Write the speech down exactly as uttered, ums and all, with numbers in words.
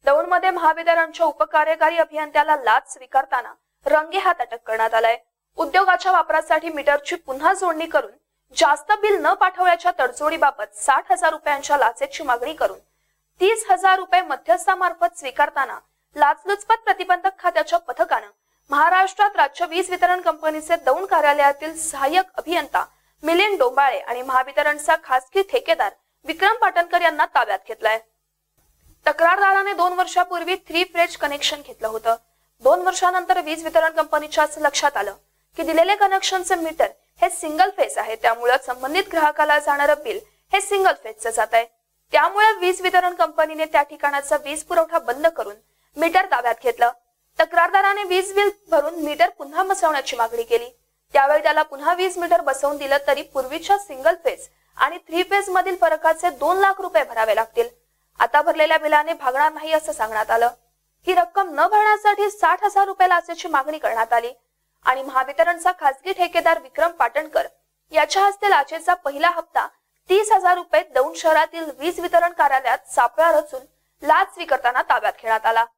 दौंडमध्ये महावितरणच्या उपकार्यकारी अभियंत्याला लाच स्वीकारताना रंगेहात अटक करण्यात आलाय। उद्योगाच्या वापरासाठी मीटरची पुन्हा जोडणी करून जास्त बिल न पाठवल्याच्या तडजोडीबाबत साठ हजार रुपयांच्या लाचेची मागणी करून तीस हजार रुपये मध्यस्थामार्फत स्वीकारताना लाचलुचपत प्रतिबंधक खात्याच्या पथकानं महाराष्ट्रात राज्य वीज वितरण कंपनीचे दौंड कार्यालयातील सहाय्यक अभियंता मिलिंद डोंबाळे आणि महावितरणचा खासगी ठेकेदार विक्रम पाटणकर यांना ताब्यात घेतलाय। तक्रारदाराने दोन वर्षापूर्वी थ्री फेज कनेक्शन घेतलं होतं। दोन वर्षानंतर वीज वितरण कंपनीच्या लक्षात आलं की दिलेले कनेक्शनचे मीटर हे सिंगल फेज आहे, त्यामुळे संबंधित ग्राहकाला जाणारं बिल हे सिंगल फेजचं जात आहे। त्यामुळे वीज वितरण कंपनीने त्या ठिकाणाचा वीज पुरवठा बंद करून मीटर ताब्यात घेतलं। तक्रारदाराने वीज बिल भरून मीटर पुन्हा बसवण्याची मागणी केली। त्यावेळी त्याला पुन्हा वीज मीटर बसवून दिलं तरी पूर्वीच्या सिंगल फेज आणि थ्री फेज मधील फरकाचे दोन लाख रुपये भरावे लागतील। आता भरलेल्या बिलाने भागणार नाही असं सांगण्यात आलं। ही रक्कम न भरण्यासाठी साठ हजार रुपये लाचेची मागणी करण्यात आली आणि महावितरणचा खासगी ठेकेदार विक्रम पाटणकर याच्या हस्ते लाचेचा पहिला हप्ता तीस हजार रुपये दौंड शहरातील वीज वितरण कार्यालयात सापळा रचून लाच स्वीकारताना ताब्यात घेण्यात आला।